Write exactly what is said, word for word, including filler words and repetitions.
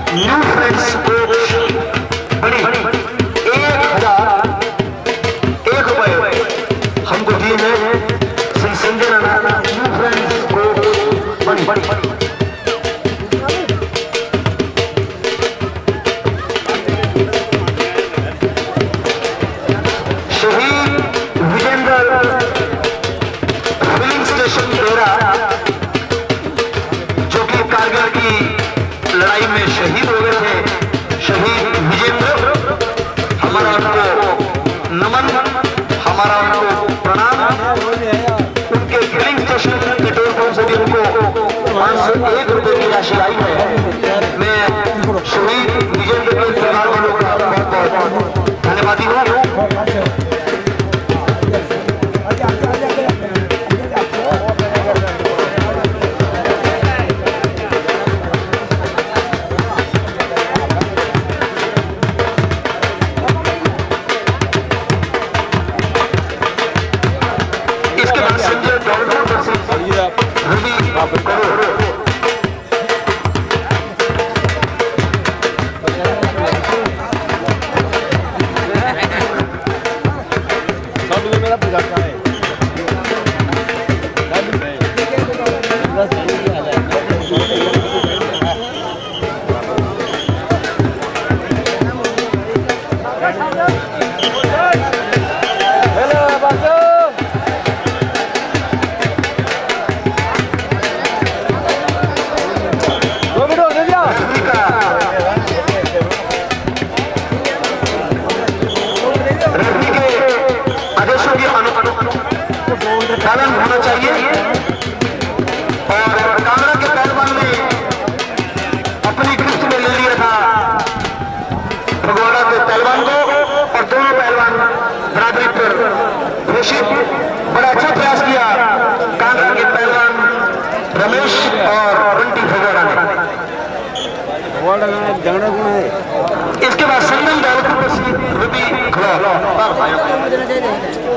New friends coach बड़ी एक हजार एक रुपए हमको दिए हैं Shri Sanjay Rana new friends coach बड़ी बड़ी लड़ाई में शहीद हो गए थे। शहीद विजेंद्र, हमारा उनको नमन, हमारा उनको प्रणाम। उनके फिलिंग स्टेशन पेट्रोल पंप से भी उनको पाँच सौ एक रुपए की राशि आई है। मैं शहीद विजेंद्र के परिवार वालों का बहुत बहुत धन्यवादी हूँ। पालन होना चाहिए और कांगड़ा के पहलवान ने अपनी गिरफ्त में ले लिया था फगवाड़ा के पहलवान को और दोनों पहलवान बराबरी पर घोषित। बड़ा अच्छा प्रयास किया कांगड़ा के पहलवान रमेश और बंटी फगवाड़ा ने। इसके बाद संगम दावतपुर से रवि खड़ा।